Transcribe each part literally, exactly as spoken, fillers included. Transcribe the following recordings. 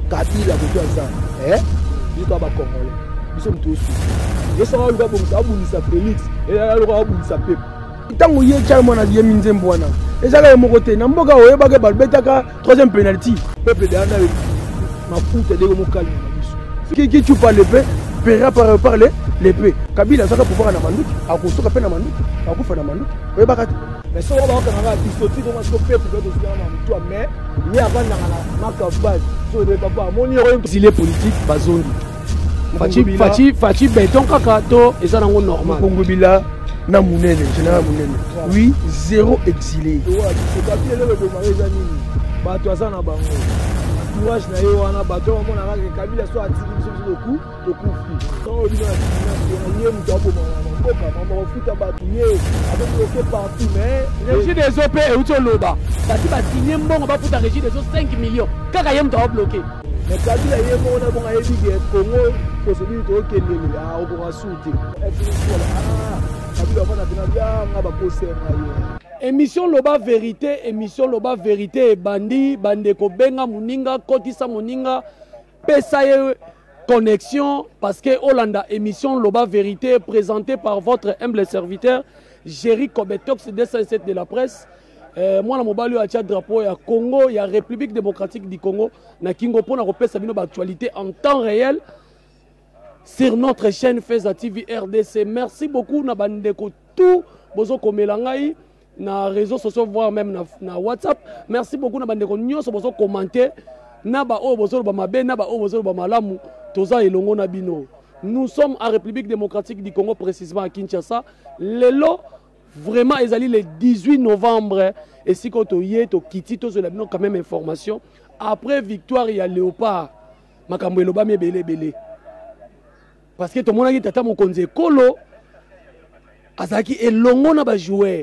Kabila côté ça eh jusqu'à ba congolais ils sont tous et ça va le ba abunisa Félix et là le ba abunisa Pep tango ye tcha mona ye minzembo wana ezaka mo côté na mboka oye ba ke balbetaka troisième penalty Pep de ana mafuta de mo kalma qui qui tu parles l'épée paiera par parler l'épée Kabila ça pouvoir na manduki akosoka pe na manduki akufa na manduki oye ba kati mais ça va ba kana ti soti ko masko Pep ko to sika na mtu mais ni avana na makabad so de papa moni yo exilé politique bazondi Fachi Fachi Fachi béton kaka to eza nango normal Kongo bila na munene général munene oui zéro exilé to papier le le mariage nini ba to asa na bango entourage na yo wana ba to mona ka Kabila so atiki biso biso ku to kufi to obina na ye muto abo mama boka mama futa ba tuye avec bloqué partout mais régie des O P et uto loba bati ba signé mbongo ba futa régie des cinq millions kaka ye muto bloqué mais Kabila ye mo na bonga yebi ke Congo possibilité to kendele a okora souti et puis ah Kabila va na bina nga ba kosenga ye émission loba vérité émission loba vérité bandi bande ko benga muninga kotisa muninga pesa ye connexion parce que Hollanda émission loba vérité présentée par votre humble serviteur Jerry Kobetox deux cent sept de la presse. Euh, moi, je suis drapeau ya Congo, il y a République démocratique du Congo, na Kingo pour na repère sabino actualité en temps réel sur notre chaîne Feza T V R D C. Merci beaucoup na bandeko tout bozo komelangai na réseaux sociaux voire même na, na WhatsApp. Merci beaucoup na bandeko nyonso bozo commenter na ba o bozo ba mabe na ba o bozo ba malamu toza elongo na bino. Nous sommes en République démocratique du Congo précisément à Kinshasa. Lelo vraiment, ils allaient le dix-huit novembre. Et si quand on y est, on quitte, on a quand même information. Après victoire, il y a Léopard. Makambo Eloba mi belé belé. Parce que tout le monde a dit tata mon konze kolo. Azaki et longo na ba joueur.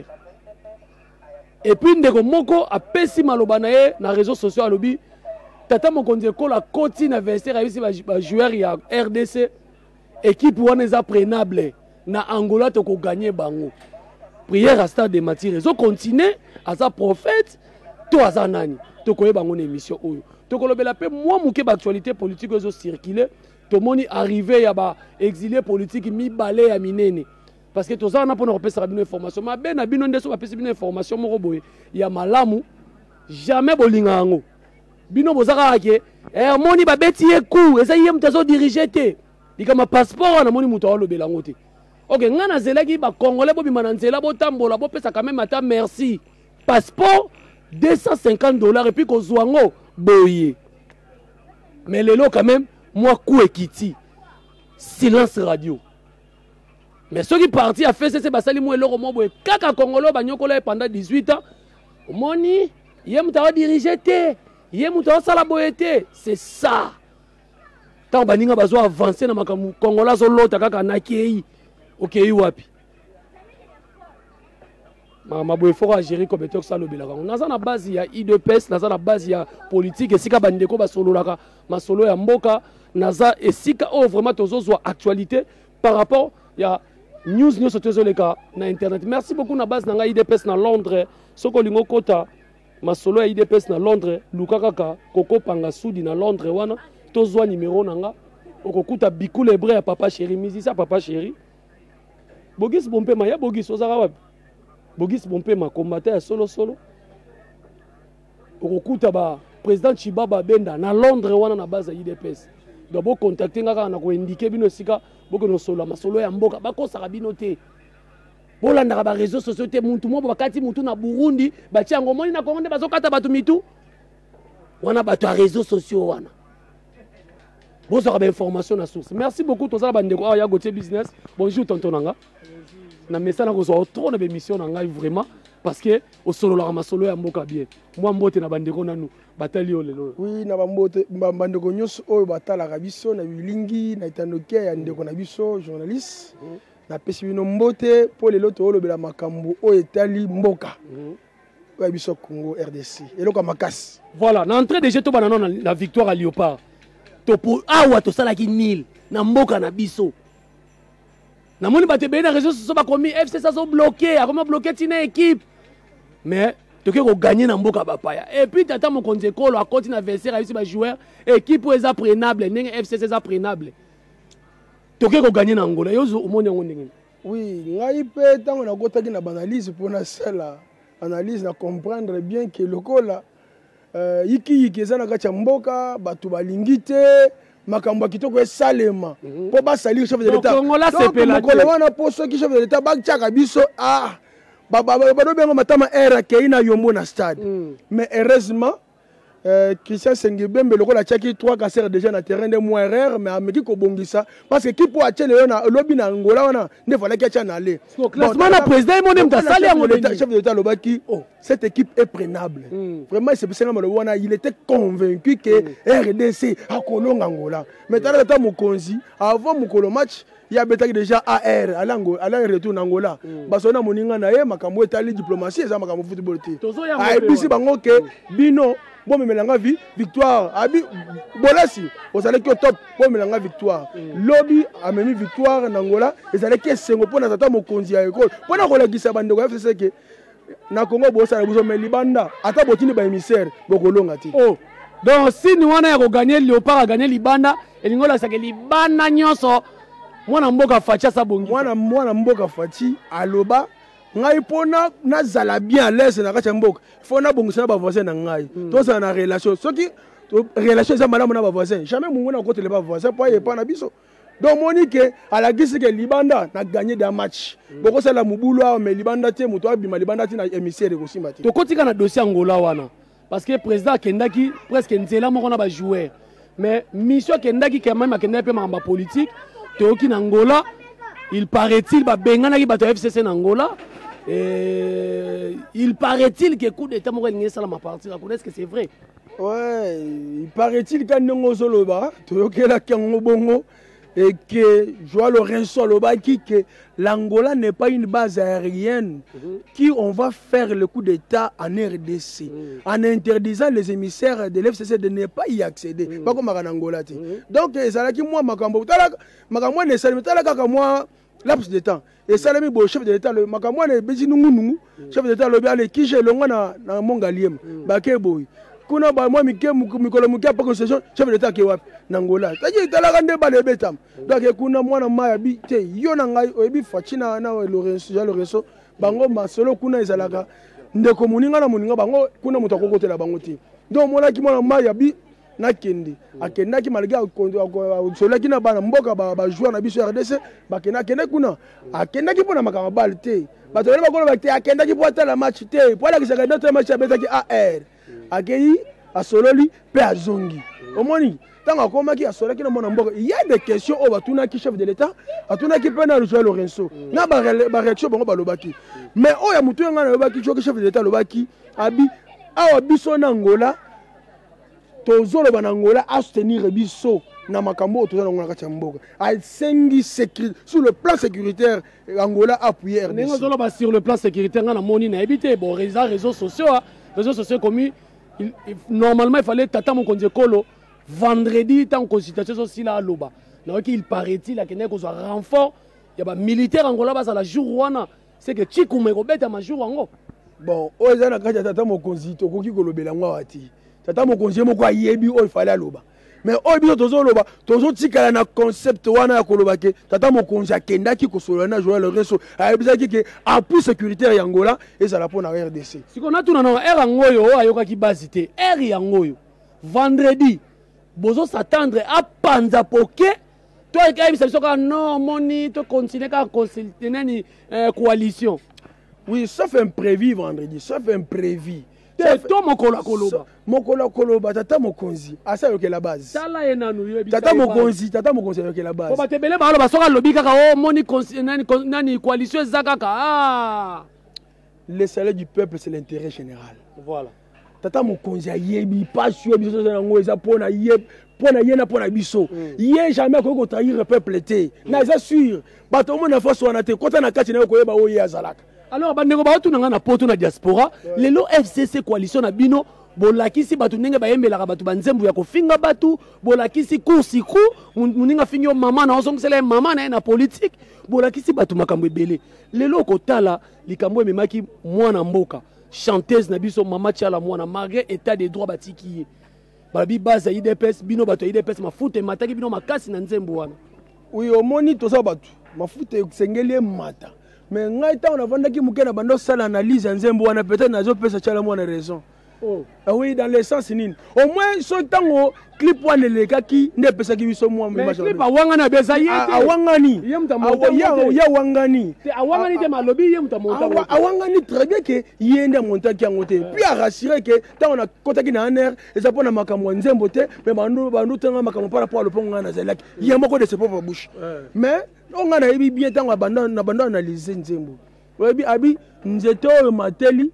Et puis ndeko moko a pesi maloba na ye na réseaux sociaux à lobby. Tata mon konze kolo a continué à investir avec ba joueur il y a R D C. Équipe wana eza prenable. Na Angola to ko gagner bango. Prière à stade de matière. Ils ont continué à sa prophète. Toi, à nani. Tu connais mon émission. Tu connais la paix. Moi, mon actualité politique ont circulé. Tout le monde est arrivé à exilé politique, mi balé à minene. Parce que tout ça, on a pour nous repérer une information. Mais ben, na bino ndeso repérer une information. Mon robot, il y a malamu. Jamais bolingango. Bino bozaka ke. Eh, moni ba beti eku. Eza yem tazo diriger te. Dika ma passeport na moni muto alo belangote. Ok, ngana zelaki ba congolais bobi mananzela bo tambola bo pesa quand même ata merci. Passeport deux cent cinquante dollars et puis ko zwango boye. Mais lelo quand même moi kou ekiti. Silence radio. Mais ceux qui parti a fait c'est basali mo eloko mo boye kaka congolais ba nyokola pendant dix-huit ans. Moni yem ta diriger te. Yem ta sala boyete, c'est ça. Tant baninga bazo avancer na makamu congolais zo lota kaka nakei. Ok, wapi. Ma boy fora gérer comme étant ça le belaka. On a na base il y a I D P S, na na base il y a politique et sika bandeko ba solo laka, ma solo ya mboka, naza et sika oh vraiment tozo zo actualité par rapport il y a news news tozo leka na internet. Merci beaucoup na base na I D P S na Londres, soko lingo kota ma solo ya I D P S na Londres, luka kaka koko panga sudi na Londres wana, tozo numéro nanga, okokuta bikule bre ya papa chéri, musicien papa chéri. Bogis Bompema, ya Bogis Ozara wapi? Bogis Bompema, combattant solo solo. Okukuta ba président Chibaba Benda na Londres wana na base ya I D P S. Donc bo contacter ngaka na ko indiquer bino sika boko no solo ma solo ya mboka bako saka bino te. Bolanda ba réseaux sociaux te muntu mo bakati muntu na Burundi ba tiango moni na Kongo bazokata batu mitu. Wana batu réseaux sociaux wana. Vous aurez information à source. Merci beaucoup tous bandeko ya Gauthier business. Bonjour tonton nanga. Na message na ko trop na émission nanga vraiment parce que au solo la masolo ya mboka bien. Moi mbote na bandeko nanu batali yo lelo. Oui na bambote bandeko nyos oyo batala ka biso na bilingi na itandoke ya ndeko na biso journaliste. Na pesi bino mbote po lelo to lobela makambo oyo etali mboka. Ya biso Congo R D C. Eloko makasi. Voilà, na entrée déjà to banana na la victoire à Léopard. Topo awa to sala ki nil na mboka na biso na moni bate be na réseaux sociaux ba komi F C ça so bloqué a comment bloquer tina équipe mais toke ko gagner na mboka bapaya et puis tata mokonzi ekolo akoti na adversaire ayisi ba joueur équipe eza prenable ndenge F C C eza prenable toke ko gagner na Angola yozo omoni yango ndenge. Oui, ngai pe tango na kotaki na analyse pour na sala analyse na comprendre bien que lokola euh yiki yiki eza na kati ya mboka batu balingi te makambo kitoko esalema po ba salir chef de l'état. Donc Angola c'est pelate. Ko wana po so ki chef de l'état ba tchaka biso ah ba ba ba do bengo matama era ke ina yombo na stade. Mais heureusement Euh, Christian Sengebembe le rôle a tchaki trois cancers déjà na terrain de moins rare mais ameki ko bongisa parce que qui pour acheter le na lobby na Angola wana ne fallait qu'il y aller. Donc classement na président mon même sali à mon chef de l'état lobaki oh cette équipe est prenable. Mm. Vraiment c'est parce que wana il était convaincu que mm. R D C a kolonga Angola. Mais tant que Mokonzi avant Mokolo match il y a déjà A R à l'Angola à l'Angola retour en Angola. Basona moninga na ye makambo etali diplomatie eza makambo football te. Ah et puis si bango ke bino bon mais melanga vie victoire abi bolasi vous allez que top bon melanga victoire lobby a même victoire en Angola et ça allait que sengo pona tata mokonzi ya école pona ko lagisa bande ko F C C ke na Congo bosa na buzo mais libanda ata botini ba émissaire bokolonga ti oh donc si ni wana ya ko gagner Léopard a gagner libanda et lingola sa ke libanda nyonso mwana mboka facha sa bongi mwana mwana mboka fachi aloba ngai pona nazala bien à l'aise na kati mboka fona bongisa ba voisin na ngai to ça na relation soki relation za malamu na ba voisin jamais mungu na côté les ba voisin pas y pas na biso donc monique à la gisi que libanda na gagné des matchs boko sala mubulu mais libanda te muto abima libanda te na émissaire ko simati to kotika na dossier Angola wana parce que président kendaki presque nzela moko na ba joueur mais mission kendaki quand même akenda pe mamba politique to ki na Angola il paraît-il ba bengana ki bato F C C na Angola. Et il paraît-il que coup d'état moko ngé sala ma partie là est-ce que c'est vrai? Ouais, il paraît-il que ndongo zoloba to yokela kango bongo et que Joao Lorenzo loba qui que l'Angola n'est pas une base aérienne mm-hmm. qui on va faire le coup d'état en R D C mm-hmm. en interdisant les émissaires de l'F C C de ne pas y accéder mm-hmm. pas comme en Angola mm-hmm. donc ça là qui moi makambo tala makambo ne sali tala kaka moi laps de temps et ça le chef de l'état le makambo ne bezi nungu nungu chef de l'état le bien qui j'ai longa na na mongaliem ba ke boy kuna ba moi mike mikolo mukia pa concession chef de l'état ke wapi na Angola taji tala kande ba le betam donc kuna mwana maya bi te yo na ngai oyebi fachina na Lorenzo ya Lorenzo bango masolo kuna ezalaka ndeko muninga na muninga bango kuna mutakokotela bango ti donc mwana ki mwana maya bi na kende akenda ki malgré solo ki na bana mboka ba ba joueur na biso R D C ba kenda kende kuna akenda ki pona makama bal te ba to ba ko ba te akenda ki po tala match te po la ki sa notre match abeta ki A R akei asololi pe azongi omoni tanga koma ki asolaki na mona mboka il y a des questions au batuna ki chef de l'état atuna ki pena le joueur Lorenzo na ba ba réaction bango ba lobaki mais o ya mutu nga na lobaki chef de l'état lobaki abi awa biso na Angola tozolo banangola a soutenir biso na makambo tozana ngona kati mboka a sengi sécurité sur le plan sécuritaire Angola appuyer R D C ngozolo ba sur le plan sécuritaire ngana moni na ebité bon réseaux réseaux sociaux réseaux sociaux comme il, normalement il fallait tata mokonzi kolo vendredi tant consultation aussi là loba donc il paraît-il a kene ko so renfort ya ba militaire Angola ba la jour wana c'est que chikume ko beta ma jour ngo bon ozana kati tata mokonzi to koki ko lobela ngwa ati tata mokonzi moko ayebi o fallait aloba mais o biso tozo loba tozo tikala na concept wana ya koloba ke tata mokonzi akendaki ko solo na Joao Lorenzo ayebisaki ke appui sécuritaire ya Angola et ça la pona R D C siko na tuna na R ngoyo ayoka ki basité R ya ngoyo vendredi bozo s'attendre à panza poké toi ekayebisa biso ka non moni to continuer ka consulter nani coalition oui sauf imprévu vendredi sauf imprévu to mokolo koloba mokolo koloba tata mokonzi asa yoke la base tala enanu yo tata mokonzi tata mokonzi yoke la base ko batebele ba loba soka lobi kaka o moni nani nani coalition zakaka ah le salaire du peuple c'est l'intérêt général voilà tata mokonzi ayebi pas sûr biso na ngo eza pona yeb pona yena pona biso ye jamais ko ko trahir le peuple te na eza sûr bato mo na faso wana te kota na kati na ko yeba o ye azalaka. Alors bandeko ba tu na poto na diaspora lelo F C C coalition na bino bolakisi batu ndenge bayembelaka batu banzembu ya kofinga batu bolakisi kursi ku muninga finyo mama na osongisela mama na na politique bolakisi batu makambo ebele lelo kotala likambo ememaki mwana mboka chanteuse na biso Mama Tchala mwana malgré état des droits batiki balabi base I D P S bino bato I D P S mafuta mataki bino makasi na nzembo wana. Oui, omoni toza bato mafuta sengeli mata mais ngai ta on a vendaki mukena bando sala analyse nzembo wana peut-être nazo pesa Tchala mwana raison. Oh. Ah oui, dans le sens nini. Au moins ce temps clip wana le kaki ne pesa ki biso moi mais clip awanga na beza yete. Awangani. Yemta monta. Ya wangani. Te awangani te malobi yemta monta. Awangani très bien que yende monta ki angote. Puis a rassurer que tant on a contacté na aner et ça pona makamwa nzembo te mais bandu bandu tanga makamwa par rapport au ponga na zelaki. Yemoko de ses propres bouches. Mais on a na bien tant abandon na abandon analyser nzembo. Obi abi nzeto mateli.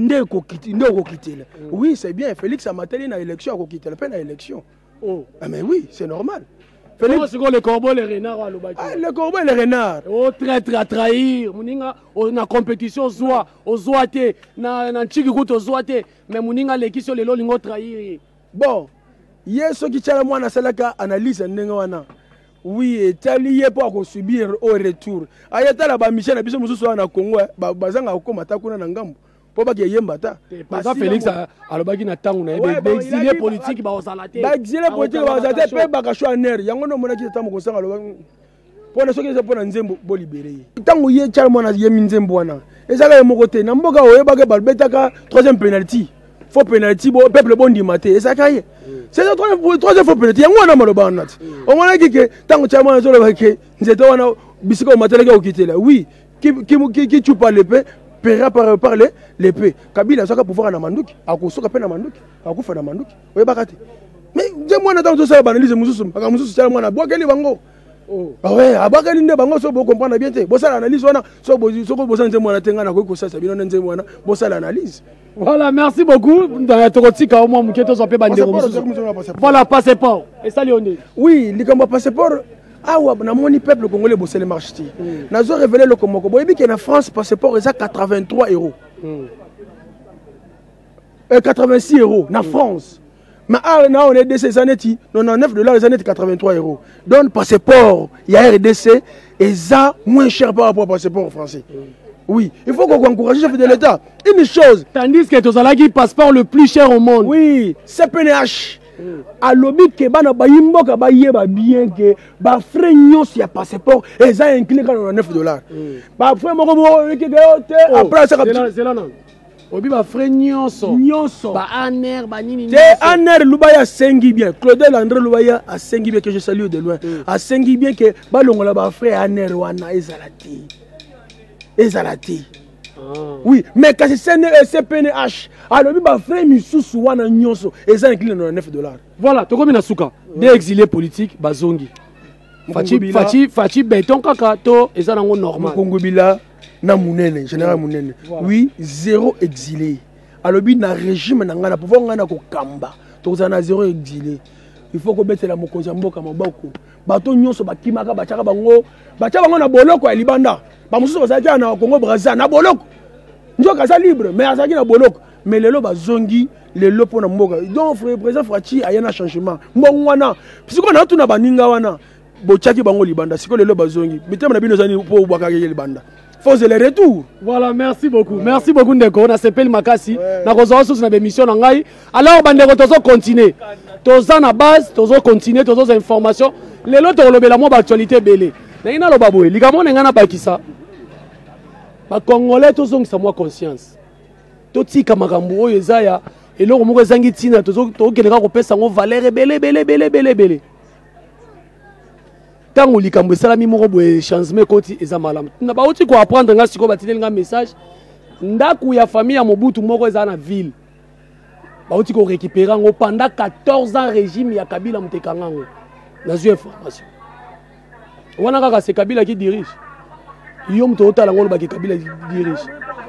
Oui, c'est bien. Félix a maté na élection, a quitté la peine à élection. Oh. Ah, mais oui, c'est normal. Félix, c'est le corbeau, les renards à l'obaki. Ah, le corbeau, les renards. Oh, traître à trahir. Mouninga, on a compétition, zoa, au zoate, na na chigikout au zoate, mais Mouninga, les qui sont les lolingo trahir. Bon, hier, ce qui tient moi, na salaka analyse n'engawana. Oui, et tali yé pour subir au retour. Ayata la ba Michel, abiso mususu na Congo, ba bazanga okoma takuna na ngambo. Pour que yembata parce que Félix alobaki na tangu na exilé politique ba osalate ba exilé politique ba osalate pe ba kasho aner yango no mona ki tamu ko sanga alobaki pona soki za pona nzembo bo libérer tangu ye Tchala mwana yemi nzembo wana ezaka moko te na mboka oyeba ke balbetaka troisième penalty faux penalty bo peuple bondi maté ezaka ye c'est le troisième troisième faux penalty yango wana maloba nat o mona ki ke tangu Tchala mwana zolo ke nzeto wana bisika o mateleka okitela oui qui qui qui chupa l'épée paiera par par l'épée. Kabila saka pouvoir na manduki, akosoka pe na manduki, akufa na manduki. Oye bakati. Mais je moi na tanto ça banaliser mususu, aka mususu ça moi na bwakeli bango. Oh. Ah ouais, abakeli nde bango so bo comprendre bien te. Bo ça analyse wana, so bo so bo sanze moi na tenga na ko ça ça bino nze moi na, bo ça l'analyse. Voilà, merci beaucoup. Dans Tokotika au moins muketo so pe bandero mususu. Voilà, passeport. Et ça Lionel. Oui, likambo passeport. Ah ouais, na moni peuple congolais bossé les marchés. Nazo révélé le komoko. Boyebi que na France passeport est à quatre-vingt-trois euros. Et quatre-vingt-six euros na France. Mais ah on est de ces années quatre-vingt-neuf dollars les années quatre-vingt-trois euros. Donc passeport, il y a R D C et ça moins cher par rapport au passeport français. Oui, il faut qu'on encourage le chef de l'État. Une chose. Tandis que tu as le passeport le plus cher au monde. Oui, C P N H. A lobby que bana bayimbo ka bayeba bien que ba frais nyos ya passeport et ça inclus quand neuf dollars. Ba frais moko moko ke te après ça c'est là non. Obi ba frais nyos. Nyos. Ba aner ba nini. Te aner Lubaya sengi bien. Claudel André Lubaya a sengi bien que je salue de loin. A sengi bien que ba longola ba frais aner wana ezalati. Ezalati. Oui, mais quand c'est C P N H, alors il va faire une sous wana nyonso et ça inclut neuf dollars. Voilà, tu comme Nasuka, des exilés politiques bazongi. Fachi fachi fachi béton kaka to et ça nango normal. Kongo bila na munene, général munene. Oui, zéro exilé. Alors bi na régime na ngana pouvoir ngana ko kamba. To na zéro exilé. Il faut ko betela mokonzi mboka maboko. Bato nyonso bakimaka bachaka bango, bachaka bango na boloko ya libanda. Ba mususu bazaki na Congo Brazza na boloko. Njoka za libre mais azaki na boloko. Mais lelo bazongi lelo pona mboka. Donc frère président Fachi ayana changement. Mbongo wana. Pisiko na tuna baninga wana. Bochaki bango libanda. Siko lelo bazongi. Mitema na bino zani po bwaka libanda. Faut le retour. Voilà, merci beaucoup. Ouais. Merci beaucoup Ndeko. On a s'appelle Makasi. Na kozo sous na émission na ngai. Alors bandeko tozo continuer. Toza na base, tozo continuer, tozo information. Lelo to lobela mo ba actualité belé. Na ina lo baboye. Likamo nga na bakisa. Ba Congolais tozongisa moi conscience. Totika makambo oyo ezaya eloko moko ezangi tina tozo tokeleka kopesa ngo valeur belé belé belé belé belé. Tango likambo esalami moko boye changement koti eza malamu. Na ba oti ko apprendre nga siko batineli nga message. Ndaku ya famille ya Mobutu moko eza na ville. Ba oti ko récupérer ngo pendant quatorze ans régime ya Kabila Mutekanga ngo. Nazu information. Wana kaka c'est Kabila qui dirige. Yom to otala ngolo ba Kabila dirige.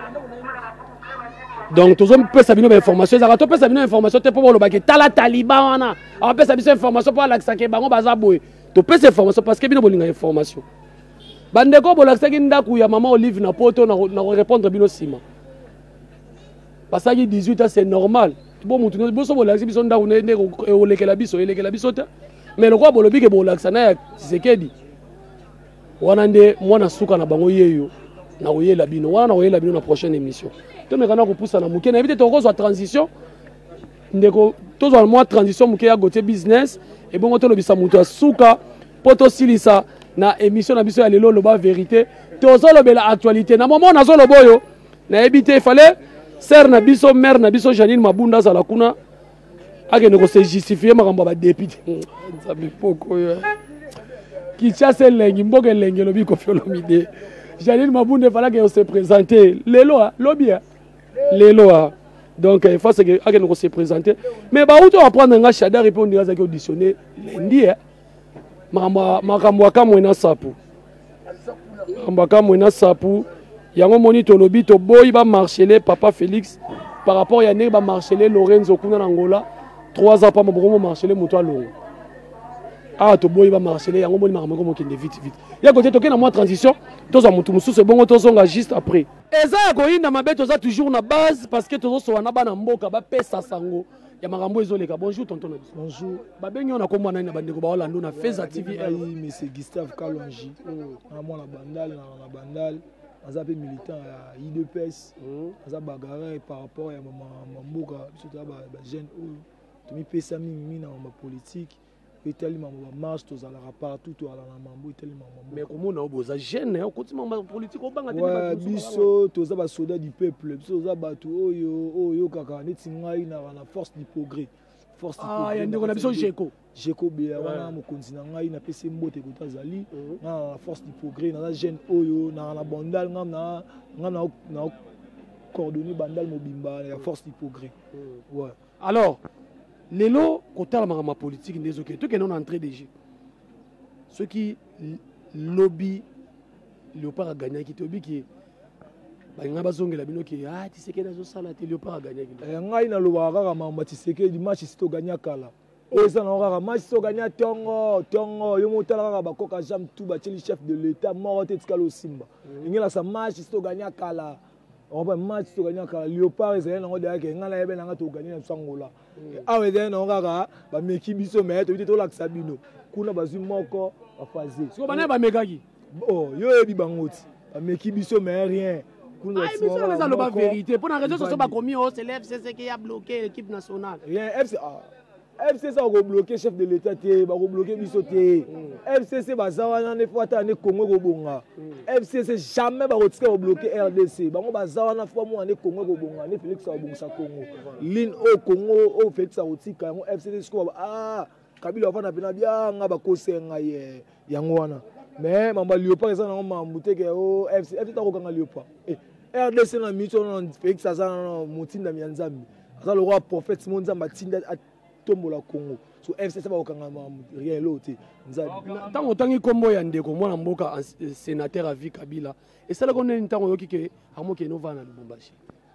Donc tous on peut savoir une information, ça to peut savoir une information te pour le ba tala taliban wana. On peut savoir information pour la saké bango baza boy. To peut cette information parce que bino bolinga information. Bandeko bolakisa ki ndaku ya maman Olive na poto na na répondre bino sima. Parce que dix-huit ans c'est normal. Bon mutu no boso bolakisa biso ndaku ne ne olekela biso elekela biso ta. Mais le quoi bolobi ke bolakisa na Tshisekedi. Wana nde mwana suka na bango yeyo na oyela bino wana na oyela bino na prochaine émission to mekana ko poussa na muke na éviter to ko transition ndeko to zo moi transition muke ya gote business et bon to lobisa muto asuka poto silisa na émission na biso ya lelo loba vérité to zo lobela actualité na moment na zo loboyo na éviter il fallait ser na biso mère na biso Janine Mabunda za la kuna akende ko se justifier makambo ba député nzabi poko yo qui chasse lengi mboke lengi lobi ko fiolomide Janine Mabunda fallait que se présenter lelo lobi lelo donc il faut que akende ko se présenter mais ba uto apprendre nga Shadar et puis on dira ça qui auditionner lundi makambo makambo akamwe na sapu makambo akamwe na sapu yango moni to lobi to boy ba marcheler papa Félix par rapport ya ne ba marcheler Lorenzo kuna na Angola trois ans pas mo marcheler muto alongo ah to boy ba marcheler yango moni makambo ko kende vite vite ya côté to ke na moi transition to za mutu mususu bongo to zonga juste après eza ko inda mabeto za toujours na base parce que to zo wana bana mboka ba pesa sango ya makambo ezoleka. Bonjour tonton. Bonjour babengi ona ko mwana na bandeko ba Orlando na Feza T V monsieur Gustave Kalonji na mwana bandal na bandal aza pe militant ya I D P S aza bagarre par rapport ya mamboka surtout ba jeune oyo to mi pesa mingi na ma politique etali mambo ba marche to zala partout to ala na mambo etali mambo mais comment na oboza jeune o kotima ma politique o banga te ba biso to za ba soldats du peuple biso za bato oyo oyo kaka neti ngai na na force du progrès force ah ya ndeko na biso Jeko Jeko be wana mokonzi na ngai na pese mbote ko tazali na force du progrès na jeune oyo na na bandal ngam na ngam na na coordonner bandal mobimba ya force du progrès ouais. Alors lelo kotala ma politique ndezo ke to ke non entrée de jeu ceux qui lobby Léopard a gagné qui tobi qui ba nga bazongela bino ki ah Tshisekedi azo sala te Léopard a gagné ki ngai na loba kaka mama Tshisekedi match sito gagné kala oza na kaka match sito gagné tongo tongo yo motala kaka bakoka jam tout ba teli chef de l'état mort te tikalo simba ngela sa match sito gagné kala on va match to gagner car Léopard ezali nango derrière que ngala yebe nanga to gagner na sangola awe ezali nango kaka ba meki biso mais to to lakisa bino kuna bazwi moko ba fazer siko bana ba mekaki oh yo yebi bangoti ba meki biso mais rien kuna ah biso na za loba vérité pour na réseaux sociaux ba komi o c'est l'F C C qui a bloqué l'équipe nationale rien F C ah F C C a bloqué chef de l'état te ba bloqué biso te F C C bazawana ne fois ta ne Congo ko bonga F C C jamais ba rotika bloqué R D C bango bazawana fois mo ne Congo ko bonga ne Félix a bonga Congo ligne au Congo au Félix a rotika yango F C C sko ah Kabila va na pena bien nga ba kosenga ye yango wana mais mamba Léopard eza na mamute ke o F C F ta ko kanga Léopard R D C na mito na Félix aza na mutinda mianzambi aza le roi prophète monzamba tinda tombola Congo so F C C ba okanga rien l'autre ntango tangi kombo ya ndeko mwana mboka sénateur à vie Kabila et ça la connaît ntango yoki ke amoke no vana Lubumbashi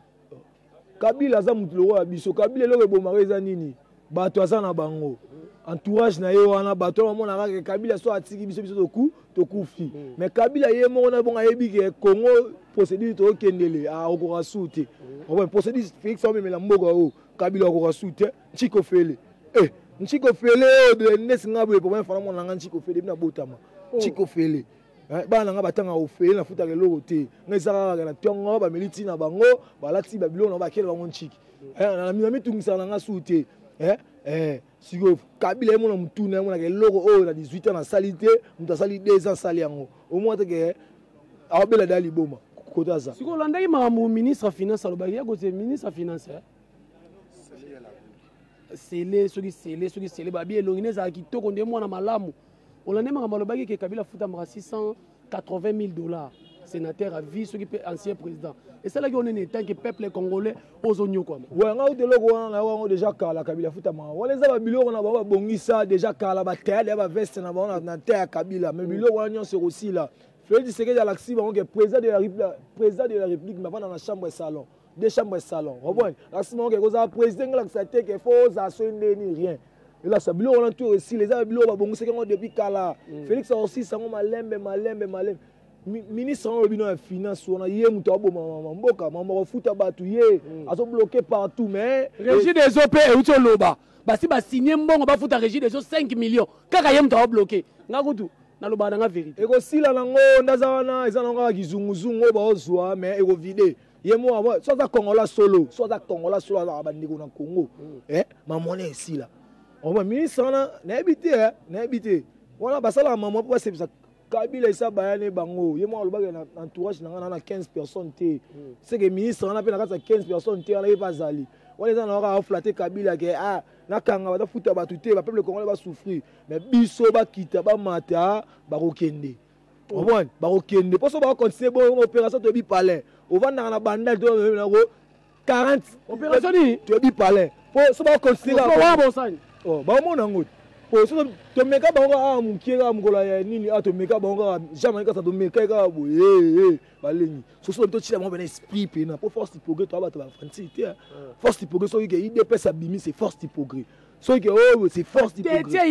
Kabila za mutu lo ya biso Kabila lo ebomaka eza nini bato aza na bango entourage na ye wana bato bamona kaka Kabila so atiki biso biso toku tokufi mais Kabila ye moko na bonga yebi ke Congo procédure to kendele a okora soute on procédure fixe o memela mboka o Kabila okora soute Chiko Fele eh Chiko Fele de nesi ngabo pour moi fana mona nga Chiko Fele bina botama Chiko Fele bana nga batanga ofele na futa lelo te ngeza ka na tongo ba militi na bango balati ba bilo na ba kele bango Chiki eh na mi tungisa na nga soute eh eh siko Kabila mona mutuna mona ke logo o na dix-huit ans na salité muta sali deux ans sali yango au moins que abela dali boma kotaza siko landaki mamu ministre finance alobaki ya côté ministre finance c'est les ceux qui c'est les ceux qui c'est les babi elongine za kitoko nde mwana malamu olande makambo alobaki ke Kabila futa mara six cent quatre-vingt mille dollars sénateur à vie ceux qui ancien président et ça là qui on est tant que peuple congolais ozonyo quoi ouais nga de logo wana wana déjà kala Kabila futa mara wala za ba biloko na ba bongisa déjà kala ba tele ba veste na ba na terre Kabila mais biloko wana nyonso aussi là Félix Tshisekedi à l'axi ba que président de la République président de la République mais pas dans la chambre salon des chambres salon revoyez l'axi ba que ça président la que que faut ça ni rien et là ça biloko wana tout aussi les a biloko ba bongisa depuis kala Félix aussi ça malembe malembe malembe ministre en bino ya finance on a yé muto aboma mboka mama futa batu yé azo bloqué partout mais régie des O P et uto loba basi ba signer mbongo ba futa régie des O cinq millions kaka yé muto bloqué ngakutu naloba na nga vérité ekosila nango ndaza wana eza nango kaka kizunguzungu oyo baozwa mais ekovide ye mo so aza kongola solo so aza kongola solo azaka bandeko na Congo mamone esila oma ministre wana nayebi te nayebi te wana basalaka mama mpo basepisa Kabila esa bayane bango ye mo alobaka na entourage na nga na quinze personnes te c'est que ministre wana pe na kati ya quinze personnes te wana ye bazali wana eza na waka aflatter Kabila ke ah nakanga batafuta bato te bapeuple congolais basouffrir mais biso bakita bamata bakokende omoni bakokende mpo so bakocontinue bo opération toyebi palais ovandaka na bandali toyango quarante opération nini toyebi palais mpo so bakocontinue baomona yango so tomeka bango kaka mokie kaka mokolo ya nini a tomeka bango kaka jamais kaka tomeka kaka boye balengi soso totina bango pena esprit pena mpo force du progrès toya bato bafranci te force du progrès soki ke I D P S abimi c'est force du progrès soki ke oyo c'est force du progrès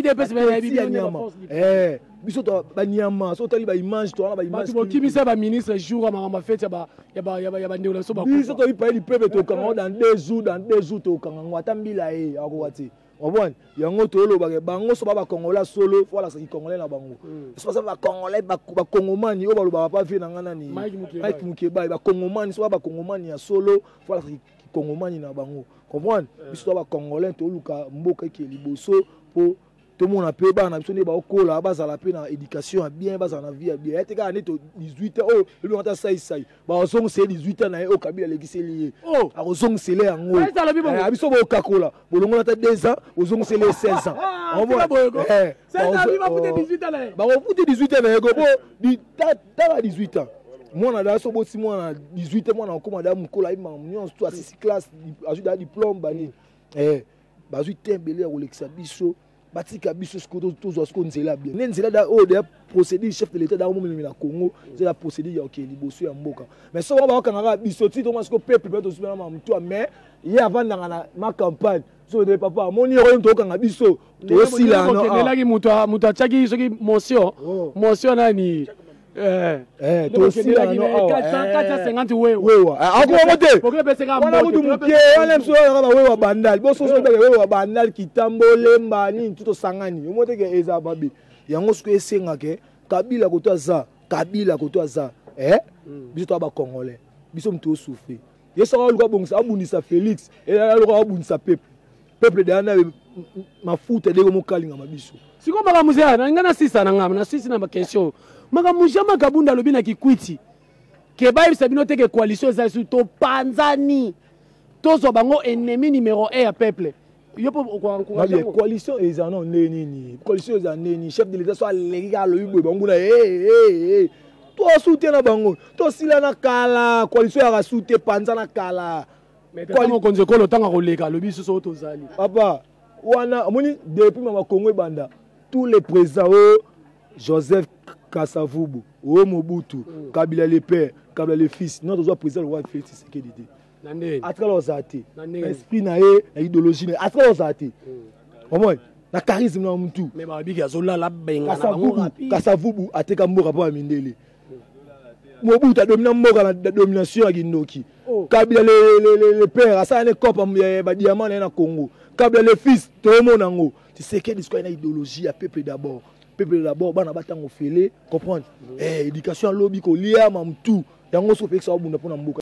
biso banyama so otali baimage towana baimage bokimisa baministre jour ya makambo fete ya bandeko na so biso toyi paye lipepe tokanga dans deux jours dans deux jours tokanga ngo ata mbila ye akowa te obone yango tolobaka bango so ba Congolais solo voilà ça qui Congolais na bango c'est pas ba Congolais ba Congomani o balobaka pa vie na ngana ni Mike Mukeba ba Congomani so ba Congomani ya solo voilà qui Congomani na bango comprendre biso ba Congolais toluka mboka ke liboso po tout le monde a payé bana biso ne ba okola bazala pe na éducation bien bazala na vie bien ete ka neto dix-huit ans oh le on ta sai sai ba ozong c'est dix-huit ans na o Kabila lekiseli oh a ozong c'est le yango a biso ba okakola bolongo na ta deux ans ozong c'est le seize ans on voit eh c'est ça bi ba puté dix-huit ans na ba ko puté dix-huit ans na go bo di ta ta dix-huit ans mwana da so boti mwana dix-huit ans mwana okoma da mukola ima nyonso to assist classe ajoute da diplôme bani eh ba zu tembele ko lekisa biso batika biso ce que tous os qu'on nzela bien nzela da o de procédure chef de l'état da mo na Congo c'est la procédure ya okeli boso ya mboka mais so ba kanga biso ti to masko peuple peut to subira ma mtu mais il avant na ma campagne so de papa moni ro to kanga biso to sila no kelaki mutu mutu achaki soki motion motion nani eh eh to sila no quatre cent cinquante wewe wewe ako mote wana mutu muke wana mso ka wewe bandal bo so so be wewe bandal kitambole mbani tuto sangani mote ke eza babi yango siko esenga ke Kabila ko to za Kabila ko to za eh biso to ba Congolais biso mtu souffrir yeso ka luka bongisa abunisa Félix et la luka abunisa peuple peuple de ana mafuta de ko mokalinga mabiso siko baka muzea na ngana sisa na ngama na sisi na ba question maka mujama kabunda lobi na kikwiti ke ba ibisa bino te ke coalition za su to panzani tozo bango ennemi numéro un ya peuple yo po ko encourager coalition eza non neni ni coalition eza neni chef de l'état so alerika lo yibwe bango na eh eh to soutien bango to sila na kala coalition ya soutien panza na kala mais ko konze ko lo tanga ko leka lobi so to zali papa wana amoni depuis mama Congo banda tous les présidents Joseph Kasavubu, O Mobutu, mm. Kabila le père, Kabila le fils, non, toujours président le roi Félix Tshisekedi. À travers les athées, l'esprit na ye, l'idéologie, à travers les athées. Au moins, la charisme na mtu. Mais ba bigi azola la benga na bango. Kasavubu ateka mboka pa mindele. Mobutu a dominé mboka la domination ya Kindoki. Kabila le le le père, asa ne kopa ba diamant na Congo. Kabila le fils, to mona ngo. Tshisekedi c'est une idéologie à peuple d'abord. Peuple d'abord bana batango fele comprendre eh éducation lobby ko lia mamtu yango so pekisa obunda pona mboka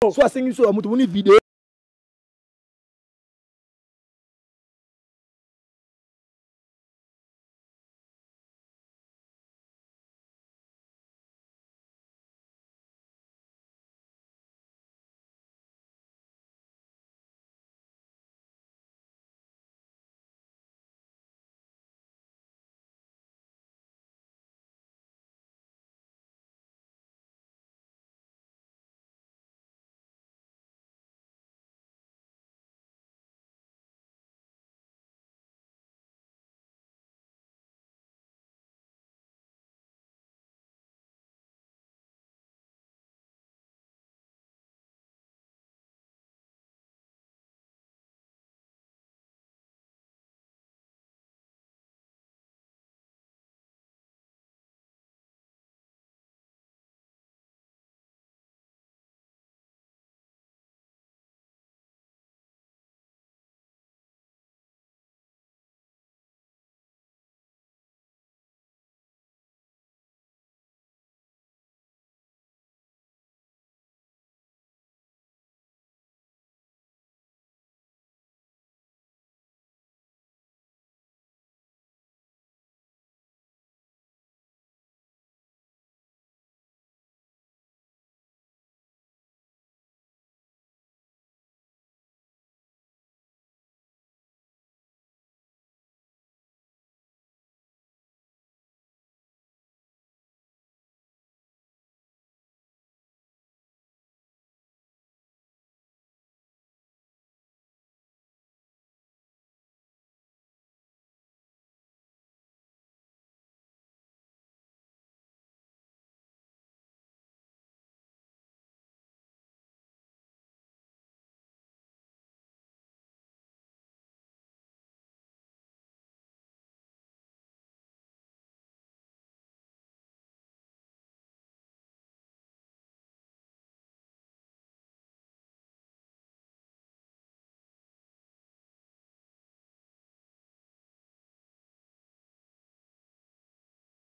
so asengi so ya moto moni video